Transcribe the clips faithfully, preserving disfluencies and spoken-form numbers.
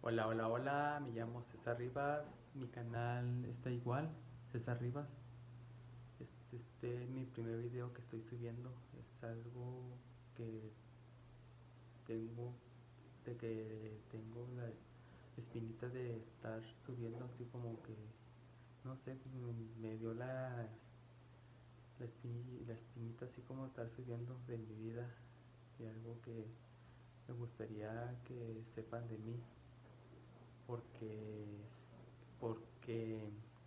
Hola, hola, hola, me llamo César Rivas, mi canal está igual, César Rivas. Es este mi primer video que estoy subiendo, es algo que tengo, de que tengo la espinita de estar subiendo así como que, no sé, me, me dio la, la, espini- la espinita así como estar subiendo de mi vida y algo que me gustaría que sepan de mí, porque, porque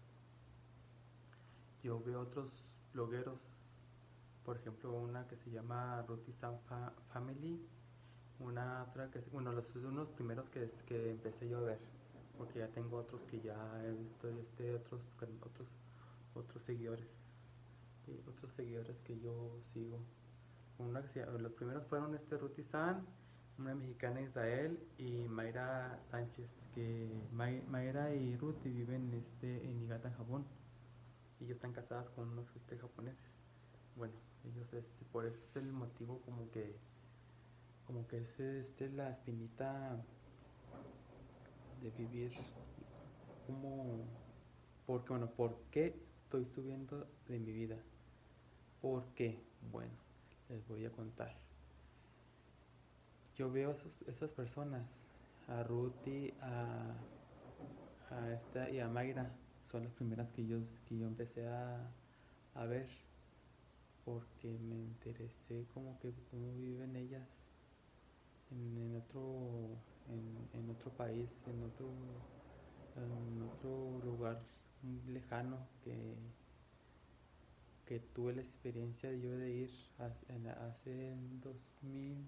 yo veo otros blogueros, por ejemplo una que se llama Ruti Sam Fa- Family, una otra que, bueno, los unos primeros que, que empecé yo a ver, porque ya tengo otros que ya he visto, este, otros, otros, otros seguidores, y otros seguidores que yo sigo. Una que se, los primeros fueron este Ruti San, una mexicana Israel y Mayra Sánchez, que May, Mayra y Ruti viven este, en Niigata, en Japón. Ellos están casadas con unos este, japoneses. Bueno, ellos este, por eso es el motivo como que como que es este la espinita de vivir como porque bueno, ¿por qué estoy subiendo de mi vida? ¿Por qué? Bueno, les voy a contar. Yo veo a esos, esas personas, a Ruti, a, a esta y a Mayra, son las primeras que yo, que yo empecé a, a ver, porque me interesé como que cómo viven ellas en, en otro en, en otro país, en otro en otro lugar lejano que, que tuve la experiencia yo de ir en, hace en dos mil.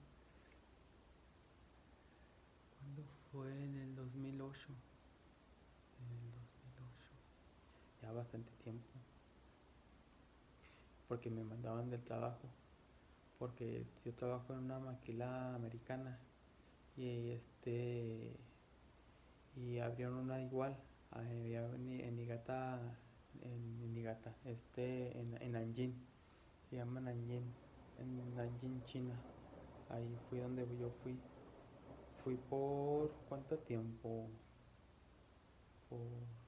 ¿Cuándo fue? En el dos mil ocho. En el dos mil ocho. Ya bastante tiempo. Porque me mandaban del trabajo. Porque yo trabajo en una maquila americana. Y este y abrieron una igual allá en, en Niigata, en, en Niigata, este, en, en Nanjing, se llama Nanjing, en Nanjing, China. Ahí fui donde yo fui. Fui por ¿cuánto tiempo? Por,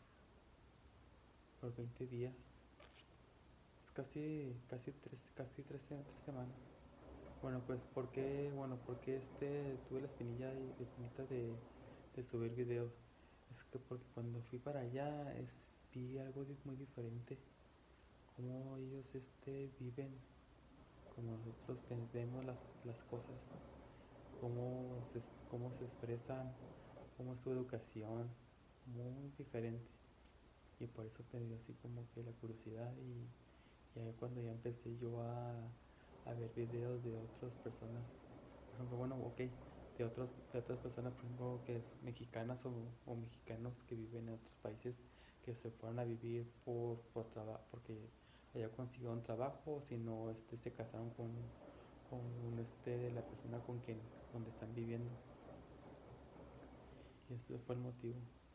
por veinte días. Es casi, casi tres, casi tres, tres semanas. Bueno, pues porque, bueno, porque este tuve la espinilla y la espinita de, de subir videos. Es que porque cuando fui para allá es, vi algo di- muy diferente. Cómo ellos este viven, como nosotros ven- vemos las, las cosas, cómo se, cómo se expresan, cómo es su educación, muy diferente. Y por eso pedí así como que la curiosidad y, y ahí cuando ya empecé yo a, a ver videos de otras personas, por ejemplo, bueno, ok, de, otros, de otras personas, por ejemplo, que es mexicanas o, o mexicanos que viven en otros países, que se fueron a vivir por, por trabajo, porque allá consiguieron trabajo, o si no, este, se casaron con, con este, de la persona con quien, donde están viviendo. Y ese fue el motivo.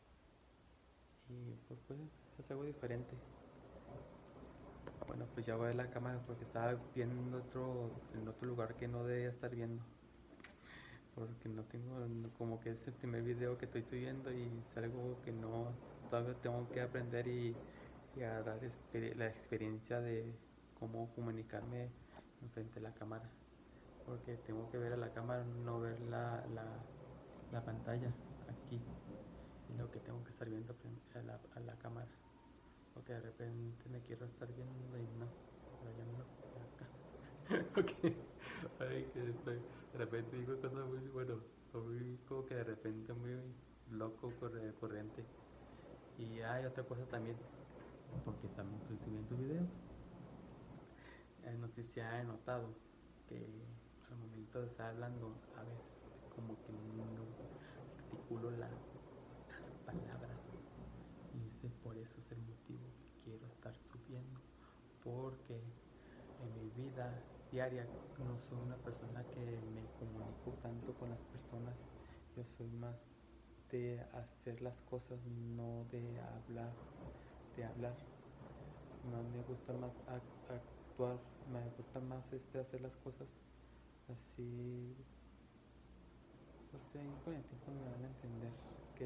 Y pues, pues es algo diferente. Bueno, pues ya voy a la cama porque estaba viendo otro, en otro lugar que no debía estar viendo. Porque no tengo, no- como que es el primer video que estoy subiendo y es algo que no, todavía tengo que aprender y, y agarrar exper- la experiencia de cómo comunicarme enfrente de la cámara. Porque tengo que ver a la cámara, no ver la, la, la pantalla aquí. Y lo que tengo que estar viendo a la, a la cámara. Porque de repente me quiero estar viendo y no, pero ya no, ya acá. Ok, ay, que estoy, de repente digo cosas muy, bueno, muy como que de repente muy loco, corre, corriente. Y hay otra cosa también, porque también estoy subiendo videos. Eh, no sé si ha notado que al momento de estar hablando, a veces como que no articulo la, las palabras. Y ese por eso es el motivo que quiero estar subiendo. Porque en mi vida diaria no soy una persona que me comunico tanto con las personas. Yo soy más de hacer las cosas, no de hablar, de hablar. Más me gusta más actuar, me gusta más este hacer las cosas así. No sé, con el tiempo me van a entender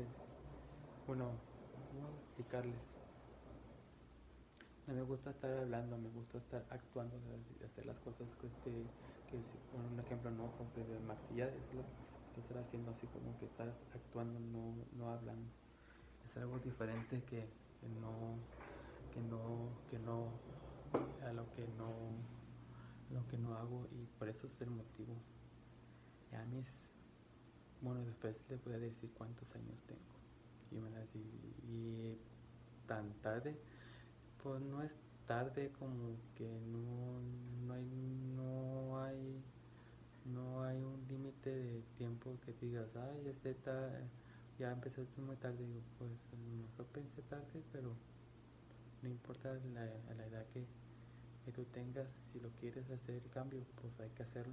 bueno, ¿cómo explicarles? No me gusta estar hablando, me gusta estar actuando, de hacer las cosas que, este, que si, por un ejemplo, no, pues de maquillar, es lo que estás haciendo, así como que estás actuando, no, no hablando. Es algo diferente que, que no, que no, que no, a lo que no, lo que no hago, y por eso es el motivo. Ya mis, bueno, después les voy a decir cuántos años tengo. Y me van a decir, y tan tarde, pues no es tarde, como que no, no hay, no hay, no hay un límite de tiempo que digas, ay, este está, ya empezaste muy tarde. Digo, pues a lo mejor pensé tarde, pero no importa la, la edad que, que tú tengas, si lo quieres hacer cambio, pues hay que hacerlo.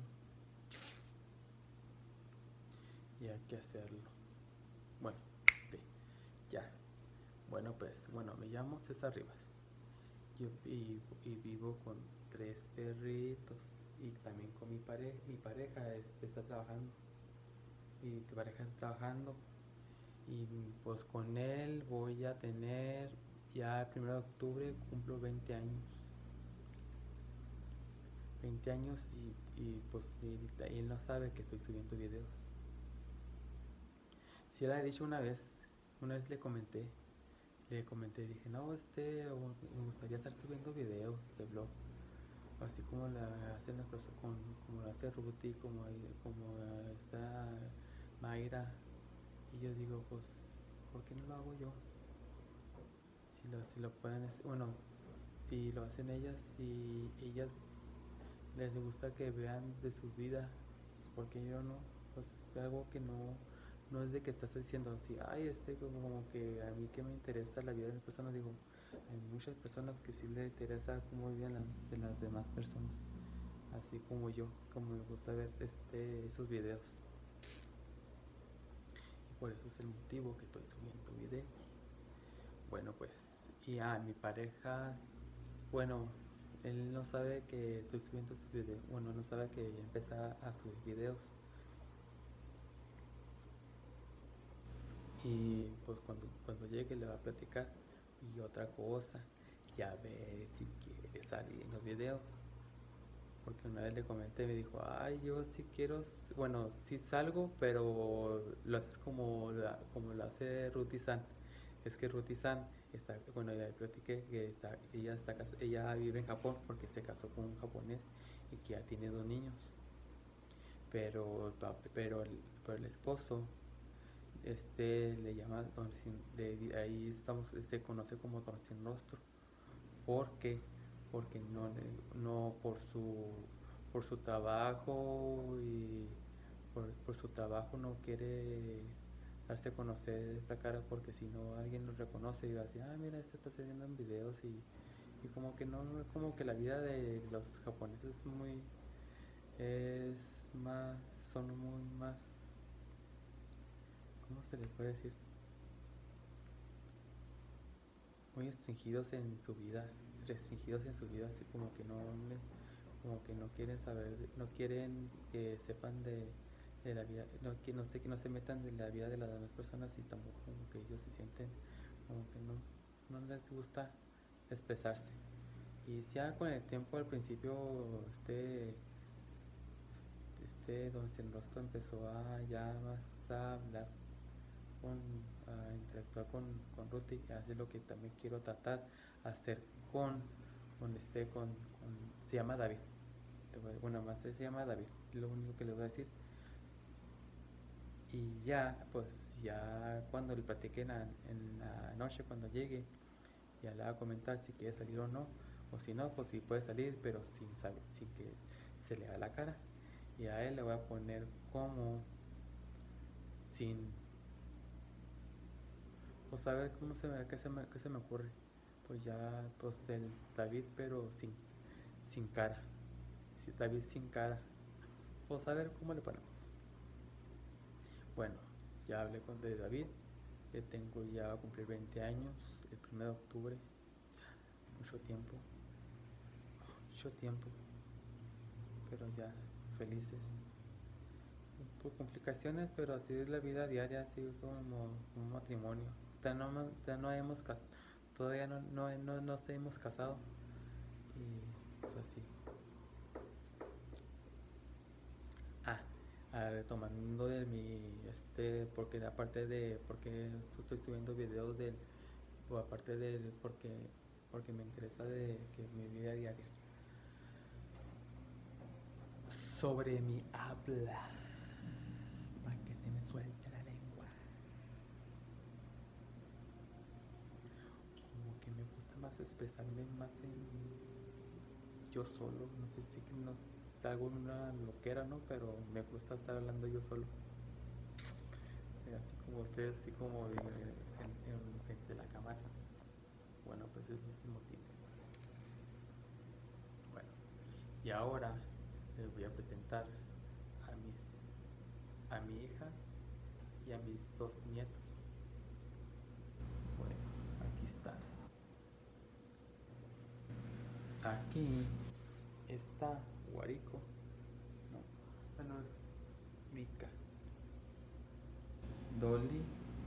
Y hay que hacerlo. Bueno, ok, ya. Bueno, pues, bueno, me llamo César Rivas. Yo y, y vivo con tres perritos, y también con mi pareja. Mi pareja este, está trabajando. Mi pareja está trabajando, y pues con él voy a tener, ya el primero de octubre cumplo veinte años. veinte años, y, y pues él, él no sabe que estoy subiendo videos. Si le he dicho una vez, una vez le comenté, le comenté, dije, no, este, me gustaría estar subiendo videos de blog, así como la hacen las cosas, con, como lo hace Ruti, como, como está Mayra. Y yo digo, pues, ¿por qué no lo hago yo? Si lo, si lo pueden, bueno, si lo hacen ellas, y ellas les gusta que vean de su vida, porque yo no, pues es algo que no, no es de que estás diciendo así, ay, este, como, como que a mí que me interesa la vida de las personas. Digo, hay muchas personas que sí les interesa cómo viven las, de las demás personas, así como yo, como me gusta ver este, esos videos. Y por eso es el motivo que estoy subiendo videos. Bueno, pues, y a mi pareja, bueno, él no sabe que estoy subiendo sus videos, bueno, no sabe que ya empecé a subir videos. Y pues cuando, cuando llegue le va a platicar. Y otra cosa, ya ve si quiere salir en los videos. Porque una vez le comenté y me dijo, ay, yo sí quiero, bueno, sí salgo, pero lo haces como, la, como lo hace Ruti San. Es que Ruti San está, bueno, ya le platiqué que está, ella, está, ella vive en Japón porque se casó con un japonés y que ya tiene dos niños. Pero, pero, el, pero el esposo, este le llama don sin, de, ahí estamos, se conoce como don sin rostro. ¿Por qué? Porque no, no por su por su trabajo, y por, por su trabajo no quiere darse a conocer esta cara, porque si no alguien lo reconoce y va a decir, ah, mira, este está haciendo en videos. y, y como que no, como que la vida de los japoneses es muy, es más, son muy más, ¿cómo se les puede decir? Muy restringidos en su vida, restringidos en su vida, así como que no, como que no quieren saber, no quieren que sepan de, de la vida, no, que no sé, que no se metan de la vida de las demás personas, y tampoco como que ellos se sienten como que no, no les gusta expresarse. Y ya con el tiempo, al principio, este, este don Sin Rostro empezó a ya más a hablar, con, a interactuar con, con Ruti, que hace lo que también quiero tratar hacer con, con este, con, con, se llama David. Bueno, más se llama David, lo único que le voy a decir. Y ya, pues ya cuando le platiqué en la, en la noche, cuando llegue, ya le va a comentar si quiere salir o no, o si no, pues si puede salir, pero sin, saber, sin que se le haga la cara. Y a él le voy a poner como sin, pues a ver cómo se me, qué se me, qué se me ocurre. Pues ya, pues del David, pero sin, sin cara. David sin cara. Pues a ver cómo le ponemos. Bueno, ya hablé con de David, que tengo, ya va a cumplir veinte años el primero de octubre. Mucho tiempo, mucho tiempo, pero ya felices. Por complicaciones, pero así es la vida diaria, así como un matrimonio. todavía no, todavía no hemos cas- todavía no, no, no nos hemos casado. Y pues así. Ah, ah, retomando de mi, este, porque aparte de, porque estoy subiendo videos del, o aparte del, porque, porque me interesa de que mi vida diaria, sobre mi habla, para que se me suelte la lengua, como que me gusta más expresarme más en yo solo, no sé si que no hago una loquera, ¿no? Pero me gusta estar hablando yo solo. Eh, Así como ustedes, así como en, en- en frente de la cámara. Bueno, pues ese es el motivo. Bueno, y ahora les voy a presentar a mis, a mi hija y a mis dos nietos. Bueno, aquí están. Aquí está Guarico, no, bueno, es Mica, Dolly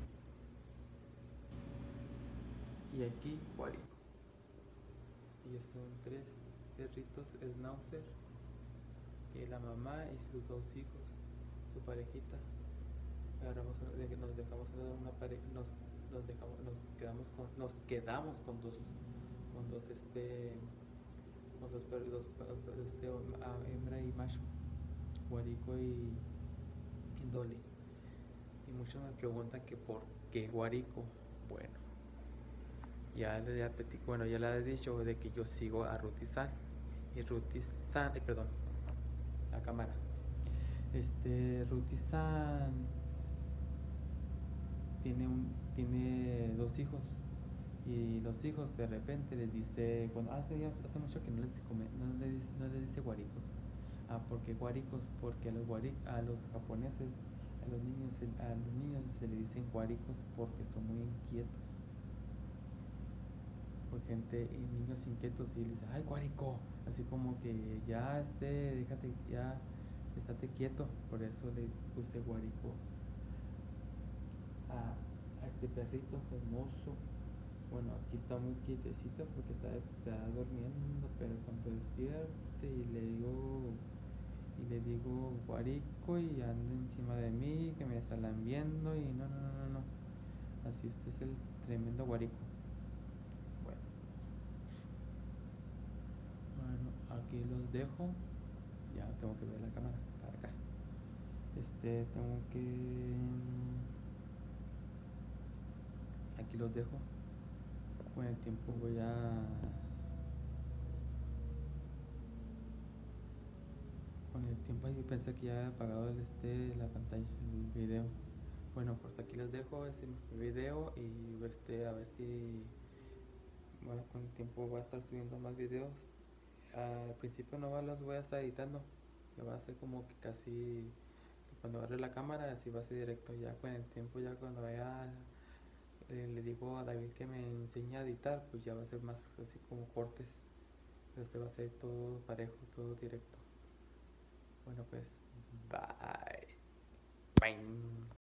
y aquí Guarico. Ellos son tres perritos schnauzer que la mamá y sus dos hijos, su parejita. Ahora vamos a- de- nos dejamos una pareja, nos, nos dejamos, nos quedamos con, nos quedamos con dos, con dos este, con dos perros, dos, este, ah, hembra y macho, Guarico y, y Dolly. Y muchos me preguntan que por qué Guarico. Bueno, ya le ya platico- bueno, ya le he dicho de que yo sigo a Rutizan y Rutizan, eh, perdón, la cámara. Este Rutizan tiene un tiene dos hijos y los hijos de repente les dice cuando hace ya hace mucho que no les come, no les, no les dice guaricos. Ah, porque guaricos, porque a los guari, a los japoneses, a los niños se- a los niños se les dicen guaricos porque son muy inquietos. Por gente y niños inquietos y les dice, ay guarico, así como que ya esté, déjate, ya estate quieto, por eso le puse guarico a, a este perrito hermoso. Bueno, aquí está muy quietecito porque está, está durmiendo, pero cuando despierte y le digo y le digo guarico y anda encima de mí, que me está lambiendo y no, no, no, no, no. Así este es el tremendo guarico. Bueno, bueno, aquí los dejo. Ya tengo que ver la cámara para acá. Este, tengo que... Aquí los dejo. Con el tiempo voy a... Con el tiempo yo pensé que ya había apagado el, este, la pantalla, el video. Bueno, pues aquí les dejo ese video y este, a ver si bueno, con el tiempo voy a estar subiendo más videos. Al principio no los voy a estar editando, me va a hacer como que casi cuando agarre la cámara así va a ser directo. Ya con el tiempo, ya cuando vaya eh, le digo a David que me enseñe a editar, pues ya va a ser más así como cortes, pero este va a ser todo parejo, todo directo. Bueno pues, bye. Bye.